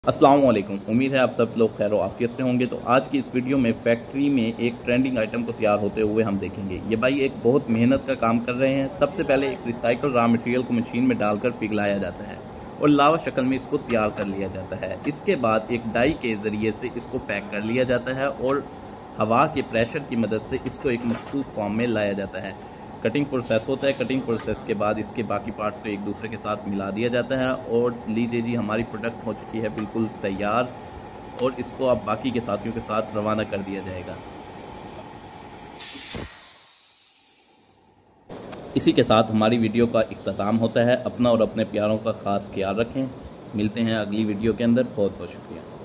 अस्सलाम वालेकुम। उम्मीद है आप सब लोग खैर आफियत से होंगे। तो आज की इस वीडियो में फैक्ट्री में एक ट्रेंडिंग आइटम को तैयार होते हुए हम देखेंगे। ये भाई एक बहुत मेहनत का काम कर रहे हैं। सबसे पहले एक रिसाइकल रॉ मटेरियल को मशीन में डालकर पिघलाया जाता है और लावा शक्ल में इसको तैयार कर लिया जाता है। इसके बाद एक डाई के ज़रिए से इसको पैक कर लिया जाता है और हवा के प्रेशर की मदद से इसको एक मखसूस फॉर्म में लाया जाता है। कटिंग प्रोसेस होता है। कटिंग प्रोसेस के बाद इसके बाकी पार्ट्स को एक दूसरे के साथ मिला दिया जाता है और लीजिए जी, हमारी प्रोडक्ट हो चुकी है बिल्कुल तैयार और इसको अब बाकी के साथियों के साथ रवाना कर दिया जाएगा। इसी के साथ हमारी वीडियो का इख्तिताम होता है। अपना और अपने प्यारों का ख़ास ख्याल रखें। मिलते हैं अगली वीडियो के अंदर। बहुत बहुत शुक्रिया।